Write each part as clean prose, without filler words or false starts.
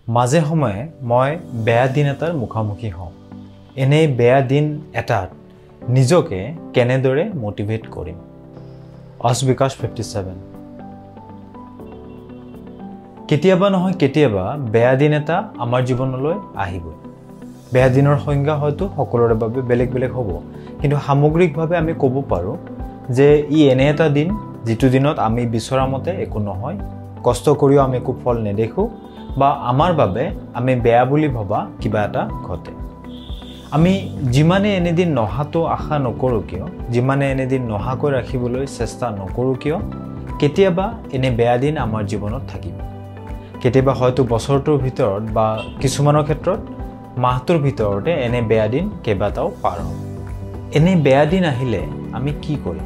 মাজে সময়ে মই বেয়া দিন এটাৰ মুখামুখি হওঁ এনে বেয়া দিন এটাত নিজকে কেনেদৰে মোটিভেট কৰিম অসবিকাশ 57 কেতিয়াবা নহয় কেতিয়াবা বেয়া দিন এটা আমাৰ জীৱনলৈ আহিব বেয়া দিনৰ সংজ্ঞা হয়তো সকলোৰে বাবে বেলেগ বেলেগ হ'ব কিন্তু সামগ্ৰিকভাৱে আমি ক'ব পাৰো যে ই এনে এটা দিন যেটো দিনত আমি বিচৰা মতে একো নহয় কষ্ট কৰিও আমি একো ফল নেদেখো বা আমাৰ বাবে আমি বেয়া বুলি ভাবা কিবা এটা ঘটে আমি যিমানে এনে দিন নহাটো আশা নকৰো কিয় যিমানে এনে দিন নহাকৈ ৰাখিবলৈ চেষ্টা নকৰো কিয় কেতিয়াবা এনে বেয়া দিন আমাৰ জীৱনত থাকিব কেতিয়াবা হয়তো বছৰটোৰ ভিতৰত বা কিছুমানৰ ক্ষেত্ৰত মাহটোৰ ভিতৰতে এনে বেয়া দিন কেইবাটাও পাৰ হ'ব এনে বেয়া দিন আহিলে আমি কি কৰিম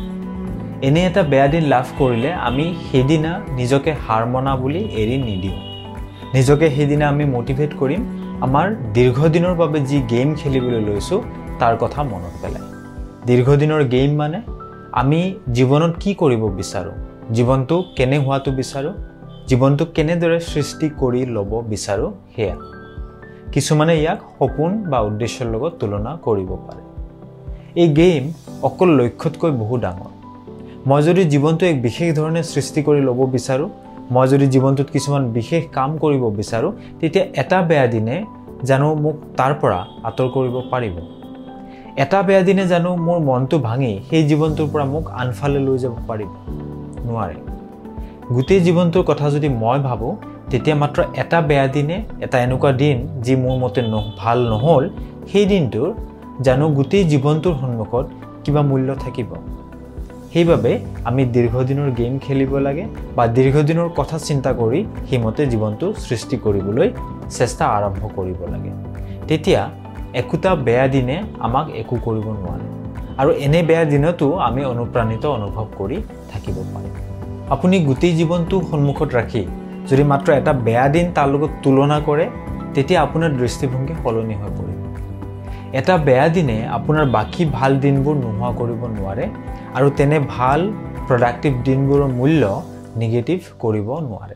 এনে এটা বেয়া দিন লাভ কৰিলে আমি হেদিনা নিজকে হাৰ মনা বুলি এৰি নিদিও নিজকে হেদিনা আমি মোটিভেট কৰিম আমাৰ দীৰ্ঘদিনৰ বাবে যি গেম খেলিবলৈ লৈছো তাৰ কথা মনত পেলাই দীৰ্ঘদিনৰ গেম মানে আমি জীৱনত কি কৰিব বিচাৰো জীৱনটো কেনে হোৱাটো বিচাৰো জীৱনটো কেনেদৰে সৃষ্টি কৰি ল'ব বিচাৰো হেয়া কিছুমানে ইয়াক সপোন বা উদ্দেশ্যৰ লগত তুলনা কৰিব পাৰে এই গেম অকল লক্ষ্যতকৈ বহু ডাঙৰ মই যদি জীৱনটো এক বিশেষ ধৰণে সৃষ্টি কৰি ল'ব বিচাৰো মই যদি জীৱনটোত কিছুমান বিশেষ কাম কৰিব বিচাৰো তেতিয়া এটা বেয়া দিনে জানো মোক তাৰ পৰা আতৰ কৰিব পাৰিব এটা বেয়া দিনে জানো মোৰ মনটো ভাঙি সেই জীৱনটোৰ পৰা মোক আনফালে লৈ যাব পাৰিব নোৱাৰে গোটেই জীৱনটোৰ কথা যদি মই ভাবো তেতিয়া মাত্ৰ এটা বেয়া দিনে এটা এনেকুৱা দিন যি মোৰ মতে ভাল নহল সেই দিনটোৰ জানো গোটেই জীৱনটোৰ সন্মুখত কিবা মূল্য থাকিব সেইবাবে আমি দীৰ্ঘদিনৰ গেম খেলিব লাগে বা দীৰ্ঘদিনৰ কথা চিন্তা কৰি হিমতে জীৱনটো সৃষ্টি কৰিবলৈ চেষ্টা আৰম্ভ কৰিব লাগে তেতিয়া একোটা বেয়া দিনে আমাক একো কৰিব নোৱাৰে আৰু এনে বেয়া দিনতো আমি অনুপ্ৰাণিত অনুভৱ কৰি থাকিব পাৰিম আপুনি গোটেই জীৱনটো সন্মুখত ৰাখি যদি মাত্ৰ এটা বেয়া দিন তাৰ লগত তুলনা কৰে তেতিয়া আপোনাৰ দৃষ্টিভংগী সলনি হৈ পৰিব এটা বেয়া দিনে আপোনাৰ বাকি ভাল দিনবোৰ নোহোৱা কৰিব নোৱাৰে আৰু তেনে ভাল প্ৰডাক্টিভ দিনবোৰৰ মূল্য নেগেটিভ কৰিব নোৱাৰে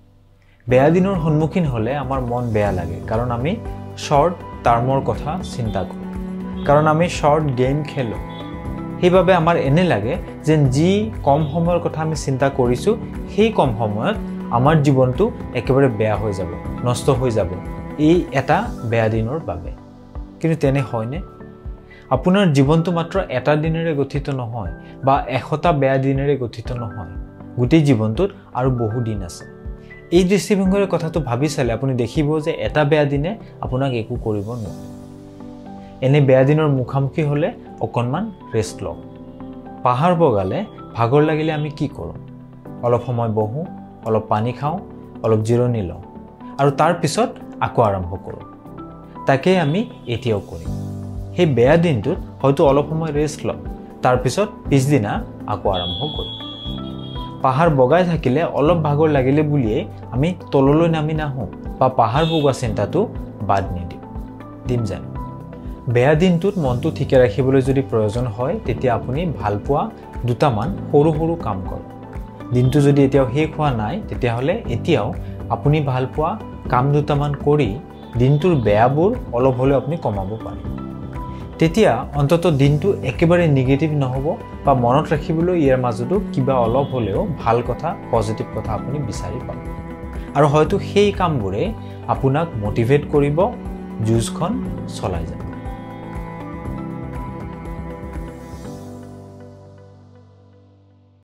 বেয়া দিনৰ সন্মুখীন হলে আমাৰ মন বেয়া লাগে কাৰণ আমি শৰ্ট টাৰ্মৰ কথা চিন্তা কৰো কাৰণ আমি শৰ্ট গেম খেলো সেইবাবে আমাৰ এনে লাগে যে যি কম সময়ৰ কথা আমি চিন্তা কৰিছো সেই কম সময়ত আমাৰ জীৱনটো একেবাৰে বেয়া হৈ যাব নষ্ট হৈ যাব এই এটা বেয়া দিনৰ বাবে কিন্তু তেনে হয়নে আপোনাৰ জীৱনটো মাত্ৰ এটা দিনেৰে গঠিত নহয় বা এশটা বেয়া দিনেৰে গঠিত নহয় গোটেই জীৱনটোত আৰু বহু দিন আছে এই দৃষ্টিভংগীৰ কথাটো ভাবি চালে আপুনি দেখিব যে এটা বেয়া দিনে আপোনাক একো কৰিব নোৱাৰে এনে বেয়া দিনৰ মুখামুখি হলে অকণমান ৰেষ্ট লওক পাহাৰ বগালে ভাগৰ লাগিলে আমি কি কৰোঁ অলপ সময় বহো অলপ পানী খাওঁ অলপ জিৰণি লওঁ আৰু তাৰ পিছত আকৌ আৰম্ভ কৰোঁ তাকে আমি এতিয়াও কৰিম সেই বেয়া দিনটোত হয়তো অলপ সময় ৰেষ্ট লওঁ তাৰ পিছত পিছদিনা আকৌ আৰম্ভ কৰিম পাহাৰ বগাই থাকিলে অলপ ভাগৰ লাগিলে বুলিয়ে আমি তললৈ নামি নাহো বা পাহাৰ বগোৱা চিন্তাটো বাদ দিম জানো বেয়া দিনটোত মনটো ঠিকে ৰাখিবলৈ যদি প্ৰয়োজন হয় তেতিয়া আপুনি ভাল পোৱা দুটামান সৰু সৰু কাম কৰক দিনটো যদি এতিয়াও শেষ হোৱা নাই তেতিয়াহ'লে এতিয়াও আপুনি ভাল পোৱা কাম দুটামান কৰি দিনটোৰ বেয়াবোৰ অলপ হ'লেও আপুনি কমাব পাৰে তেতিয়া অন্তত দিনটো একেবাৰে নেগেটিভ নহ'ব বা মনত ৰাখিবলৈ ইয়াৰ মাজতো কিবা অলপ হ'লেও ভাল কথা পজিটিভ কথা আপুনি বিচাৰি পাব আৰু হয়তো সেই কামবোৰে আপোনাক মোটিভেট কৰিব যুঁজখন চলাই যাব